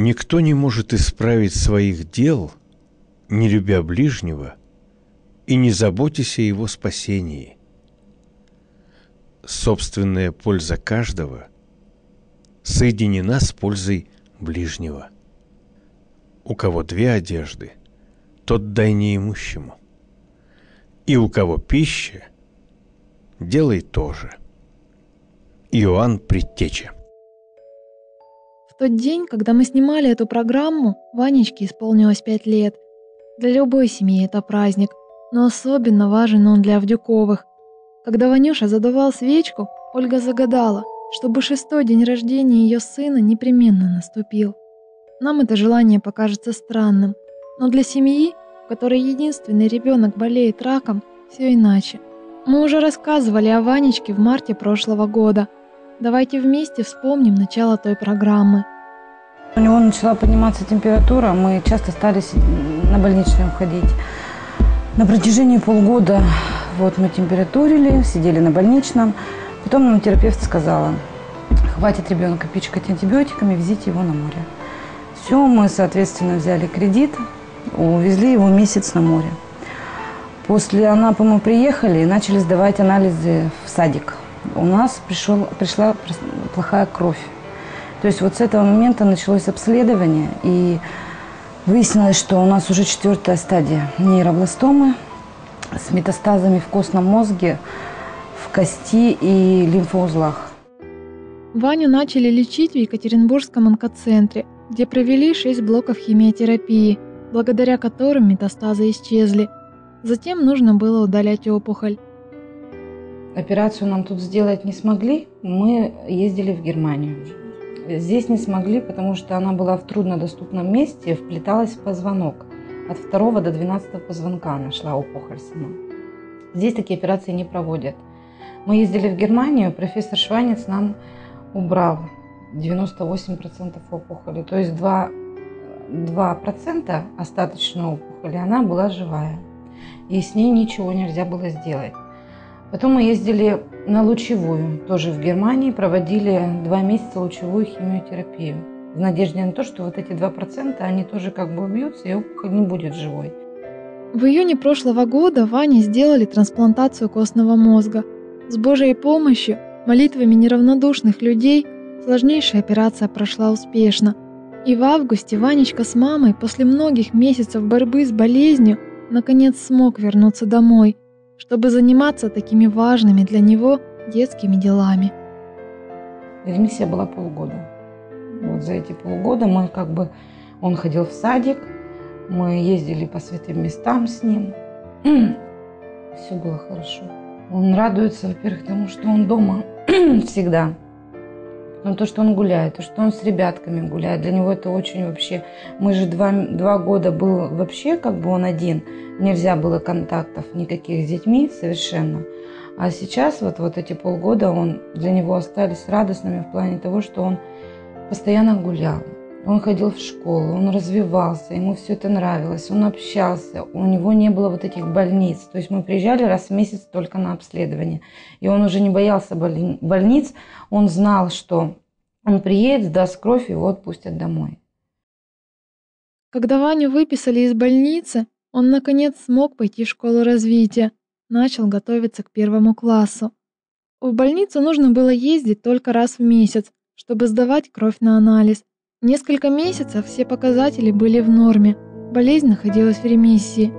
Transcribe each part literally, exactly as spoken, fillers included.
Никто не может исправить своих дел, не любя ближнего и не заботясь о его спасении. Собственная польза каждого соединена с пользой ближнего. У кого две одежды, тот дай неимущему. И у кого пища, делай то же. Иоанн Предтеча. В тот день, когда мы снимали эту программу, Ванечке исполнилось пять лет. Для любой семьи это праздник, но особенно важен он для Авдюковых. Когда Ванюша задувал свечку, Ольга загадала, чтобы шестой день рождения ее сына непременно наступил. Нам это желание покажется странным, но для семьи, в которой единственный ребенок болеет раком, все иначе. Мы уже рассказывали о Ванечке в марте прошлого года. Давайте вместе вспомним начало той программы. У него начала подниматься температура, мы часто стали на больничный уходить. На протяжении полгода вот мы температурили, сидели на больничном. Потом нам терапевт сказала, хватит ребенка пичкать антибиотиками, везите его на море. Все, мы, соответственно, взяли кредит, увезли его месяц на море. После Анапы мы приехали и начали сдавать анализы в садик. У нас пришел, пришла плохая кровь. То есть вот с этого момента началось обследование, и выяснилось, что у нас уже четвертая стадия нейробластомы с метастазами в костном мозге, в кости и лимфоузлах. Ваню начали лечить в Екатеринбургском онкоцентре, где провели шесть блоков химиотерапии, благодаря которым метастазы исчезли. Затем нужно было удалять опухоль. Операцию нам тут сделать не смогли, мы ездили в Германию. Здесь не смогли, потому что она была в труднодоступном месте, вплеталась в позвонок. От второго до двенадцатого позвонка нашла опухоль сама. Здесь такие операции не проводят. Мы ездили в Германию, профессор Шванец нам убрал девяносто восемь процентов опухоли, то есть два процента остаточной опухоли, она была живая. И с ней ничего нельзя было сделать. Потом мы ездили на лучевую, тоже в Германии, проводили два месяца лучевую химиотерапию. В надежде на то, что вот эти два процента, они тоже как бы убьются, и опухоль не будет живой. В июне прошлого года Ване сделали трансплантацию костного мозга. С Божьей помощью, молитвами неравнодушных людей, сложнейшая операция прошла успешно. И в августе Ванечка с мамой после многих месяцев борьбы с болезнью наконец смог вернуться домой, чтобы заниматься такими важными для него детскими делами. Ремиссия была полгода. Вот за эти полгода мы как бы, он ходил в садик, мы ездили по святым местам с ним. Все было хорошо. Он радуется, во-первых, тому, что он дома всегда. Но то, что он гуляет, то, что он с ребятками гуляет, для него это очень вообще... Мы же два, два года был вообще как бы он один, нельзя было контактов никаких с детьми совершенно. А сейчас вот, вот эти полгода он, для него остались радостными в плане того, что он постоянно гулял. Он ходил в школу, он развивался, ему все это нравилось, он общался, у него не было вот этих больниц. То есть мы приезжали раз в месяц только на обследование. И он уже не боялся больни- больниц, он знал, что он приедет, сдаст кровь, его отпустят домой. Когда Ваню выписали из больницы, он наконец смог пойти в школу развития, начал готовиться к первому классу. В больницу нужно было ездить только раз в месяц, чтобы сдавать кровь на анализ. Несколько месяцев все показатели были в норме, болезнь находилась в ремиссии.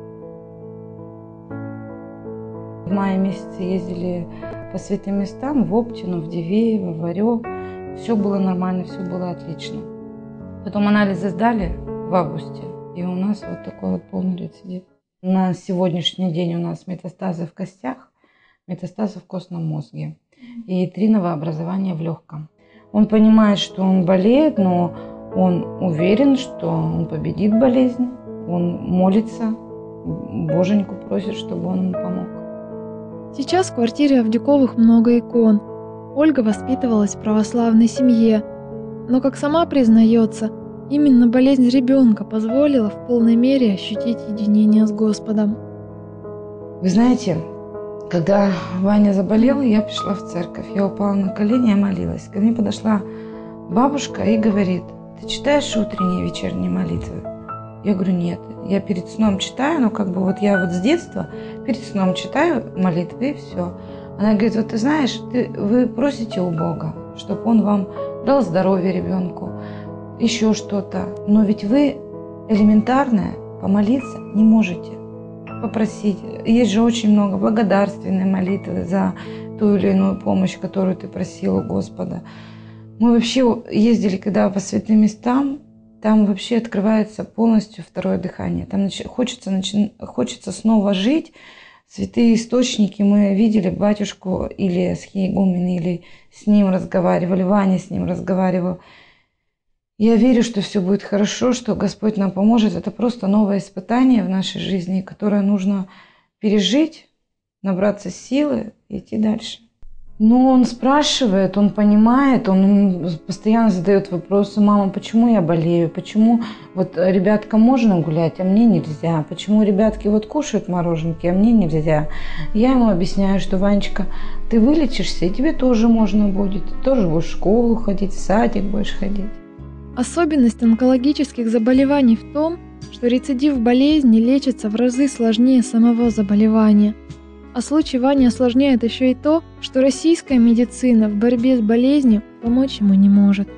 В мае месяце ездили по святым местам, в Оптину, в Дивеево, в Орёв. Все было нормально, все было отлично. Потом анализы сдали в августе, и у нас вот такой вот полный рецидив. На сегодняшний день у нас метастазы в костях, метастазы в костном мозге и три новообразования в легком. Он понимает, что он болеет, но он уверен, что он победит болезнь. Он молится, Боженьку просит, чтобы он ему помог. Сейчас в квартире Авдюковых много икон. Ольга воспитывалась в православной семье. Но, как сама признается, именно болезнь ребенка позволила в полной мере ощутить единение с Господом. Вы знаете, когда Ваня заболел, я пришла в церковь. Я упала на колени, я молилась. Ко мне подошла бабушка и говорит: ты читаешь утренние и вечерние молитвы? Я говорю, нет. Я перед сном читаю, но как бы вот я вот с детства перед сном читаю молитвы и все. Она говорит, вот ты знаешь, ты, вы просите у Бога, чтобы Он вам дал здоровье ребенку, еще что-то. Но ведь вы элементарное помолиться не можете, попросить. Есть же очень много благодарственной молитвы за ту или иную помощь, которую ты просил у Господа. Мы вообще ездили, когда по святым местам, там вообще открывается полностью второе дыхание. Там нач... хочется, нач... хочется снова жить. Святые источники, мы видели батюшку или схиегумен, или с ним разговаривали, Ваня с ним разговаривал. Я верю, что все будет хорошо, что Господь нам поможет. Это просто новое испытание в нашей жизни, которое нужно пережить, набраться силы и идти дальше. Но он спрашивает, он понимает, он постоянно задает вопросы: мама, почему я болею? Почему вот ребяткам можно гулять, а мне нельзя? Почему ребятки вот кушают мороженки, а мне нельзя? Я ему объясняю, что, Ванечка, ты вылечишься, и тебе тоже можно будет. Ты тоже будешь в школу ходить, в садик будешь ходить. Особенность онкологических заболеваний в том, что рецидив болезни лечится в разы сложнее самого заболевания. А случай Вани осложняет еще и то, что российская медицина в борьбе с болезнью помочь ему не может.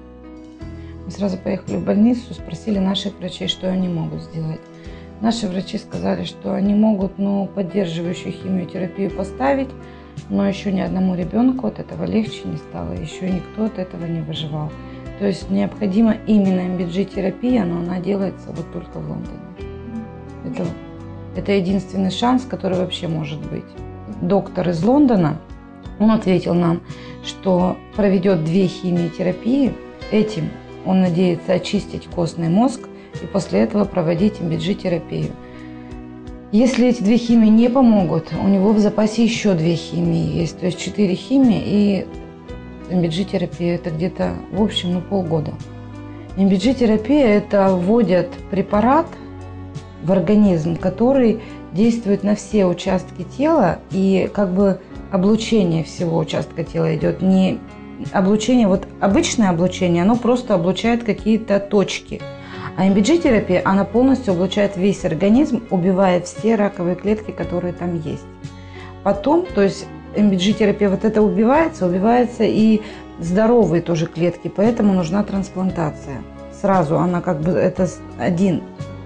Мы сразу поехали в больницу, спросили наших врачей, что они могут сделать. Наши врачи сказали, что они могут, ну, поддерживающую химиотерапию поставить, но еще ни одному ребенку от этого легче не стало, еще никто от этого не выживал. То есть необходима именно эм би джи-терапия, но она делается вот только в Лондоне. Это, это единственный шанс, который вообще может быть. Доктор из Лондона, он ответил нам, что проведет две химиотерапии. Этим он надеется очистить костный мозг и после этого проводить эм би джи-терапию. Если эти две химии не помогут, у него в запасе еще две химии есть, то есть четыре химии, и эм би джи-терапия это где-то, в общем, ну, полгода. эм би джи-терапия – это вводят препарат в организм, который действует на все участки тела, и как бы облучение всего участка тела идет. Не облучение, вот обычное облучение, оно просто облучает какие-то точки. А эм би джи-терапия, она полностью облучает весь организм, убивая все раковые клетки, которые там есть. Потом, то есть эм би джи-терапия вот это убивается, убиваются и здоровые тоже клетки, поэтому нужна трансплантация. Сразу она как бы, это один,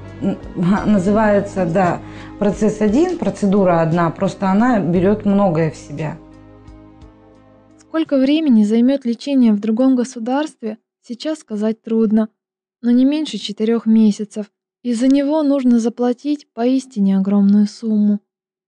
называется, да, процесс один, процедура одна, просто она берет многое в себя. Сколько времени займет лечение в другом государстве, сейчас сказать трудно, но не меньше четырех месяцев, и за него нужно заплатить поистине огромную сумму.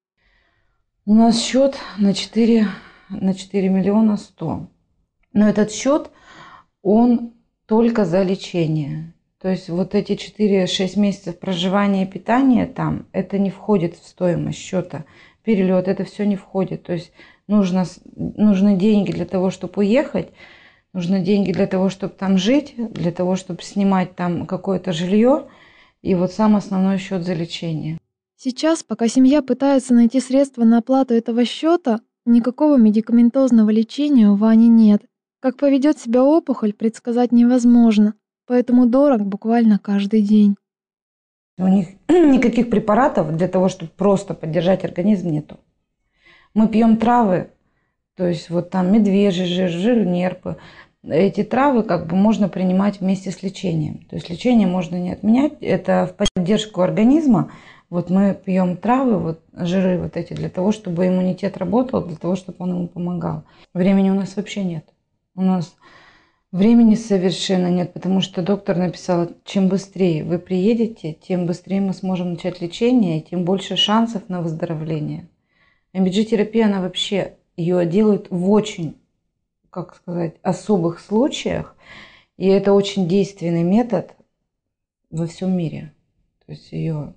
У нас счет на четыре, на четыре миллиона сто. Но этот счет, он только за лечение. То есть вот эти четыре-шесть месяцев проживания и питания там, это не входит в стоимость счета. Перелет, это все не входит. То есть нужно, нужны деньги для того, чтобы уехать, нужны деньги для того, чтобы там жить, для того, чтобы снимать там какое-то жилье. И вот сам основной счет за лечение. Сейчас, пока семья пытается найти средства на оплату этого счета, никакого медикаментозного лечения у Вани нет. Как поведет себя опухоль, предсказать невозможно, поэтому дорог буквально каждый день. У них никаких препаратов для того, чтобы просто поддержать организм, нету. Мы пьем травы, то есть вот там медвежий жир, жир нерпы. Эти травы как бы можно принимать вместе с лечением. То есть лечение можно не отменять, это в поддержку организма. Вот мы пьем травы, вот жиры вот эти, для того, чтобы иммунитет работал, для того, чтобы он ему помогал. Времени у нас вообще нет. У нас времени совершенно нет, потому что доктор написал, чем быстрее вы приедете, тем быстрее мы сможем начать лечение, и тем больше шансов на выздоровление. эм би джи-терапия, она вообще, ее делают в очень, как сказать, особых случаях, и это очень действенный метод во всем мире. То есть ее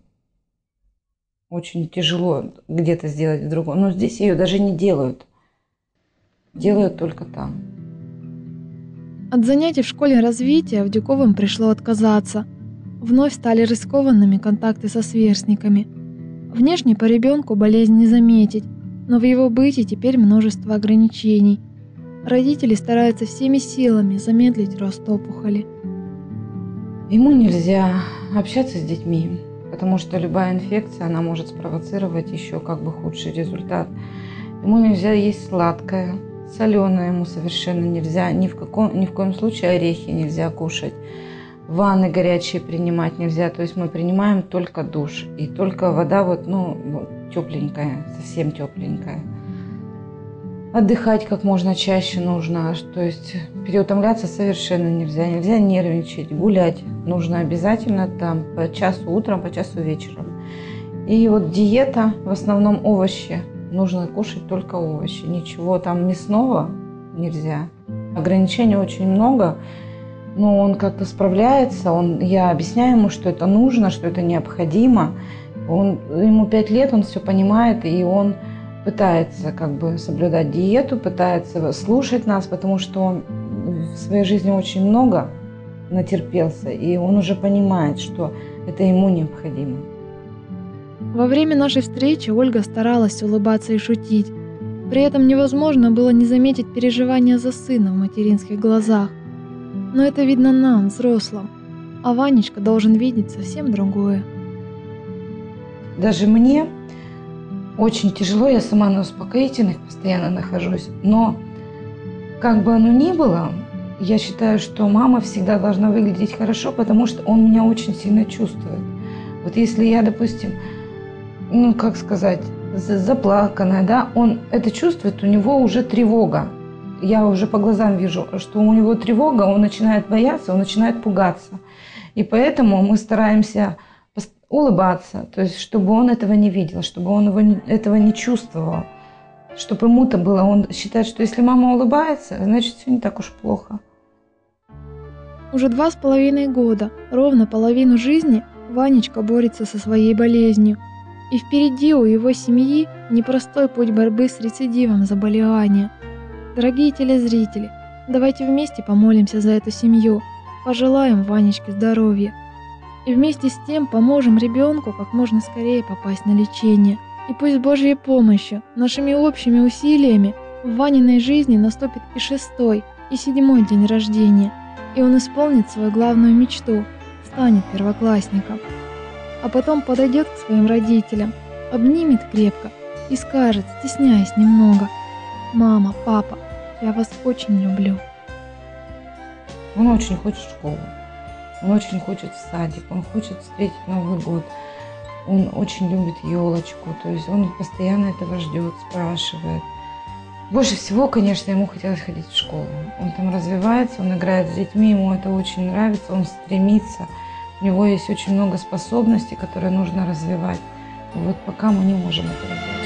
очень тяжело где-то сделать в другом, но здесь ее даже не делают, делают только там. От занятий в школе развития Авдюковым пришло отказаться. Вновь стали рискованными контакты со сверстниками. Внешне по ребенку болезнь не заметить, но в его быте теперь множество ограничений. Родители стараются всеми силами замедлить рост опухоли. Ему нельзя общаться с детьми, потому что любая инфекция, она может спровоцировать еще как бы худший результат. Ему нельзя есть сладкое, соленое ему совершенно нельзя, ни в, каком, ни в коем случае орехи нельзя кушать. Ванны горячие принимать нельзя, то есть мы принимаем только душ. И только вода вот, ну, тепленькая, совсем тепленькая. Отдыхать как можно чаще нужно, то есть переутомляться совершенно нельзя. Нельзя нервничать, гулять нужно обязательно там по часу утром, по часу вечером. И вот диета, в основном овощи. Нужно кушать только овощи. Ничего там мясного нельзя. Ограничений очень много. Но он как-то справляется, он, я объясняю ему, что это нужно, что это необходимо. Он, ему пять лет, он все понимает, и он пытается как бы соблюдать диету, пытается слушать нас, потому что он в своей жизни очень много натерпелся, и он уже понимает, что это ему необходимо. Во время нашей встречи Ольга старалась улыбаться и шутить. При этом невозможно было не заметить переживания за сына в материнских глазах. Но это видно нам, взрослым, а Ванечка должен видеть совсем другое. Даже мне очень тяжело, я сама на успокоительных постоянно нахожусь, но как бы оно ни было, я считаю, что мама всегда должна выглядеть хорошо, потому что он меня очень сильно чувствует. Вот если я, допустим, ну как сказать, заплаканная, да, он это чувствует, у него уже тревога. Я уже по глазам вижу, что у него тревога, он начинает бояться, он начинает пугаться. И поэтому мы стараемся улыбаться, то есть чтобы он этого не видел, чтобы он его, этого не чувствовал, чтобы ему-то было, он считает, что если мама улыбается, значит все не так уж плохо. Уже два с половиной года, ровно половину жизни, Ванечка борется со своей болезнью. И впереди у его семьи непростой путь борьбы с рецидивом заболевания. Дорогие телезрители, давайте вместе помолимся за эту семью, пожелаем Ванечке здоровья. И вместе с тем поможем ребенку как можно скорее попасть на лечение. И пусть с Божьей помощью, нашими общими усилиями, в Ваниной жизни наступит и шестой, и седьмой день рождения, и он исполнит свою главную мечту, станет первоклассником. А потом подойдет к своим родителям, обнимет крепко и скажет, стесняясь немного: «Мама, папа, я вас очень люблю». Он очень хочет в школу, он очень хочет в садик, он хочет встретить Новый год, он очень любит елочку, то есть он постоянно этого ждет, спрашивает. Больше всего, конечно, ему хотелось ходить в школу. Он там развивается, он играет с детьми, ему это очень нравится, он стремится. У него есть очень много способностей, которые нужно развивать. И вот пока мы не можем это развивать.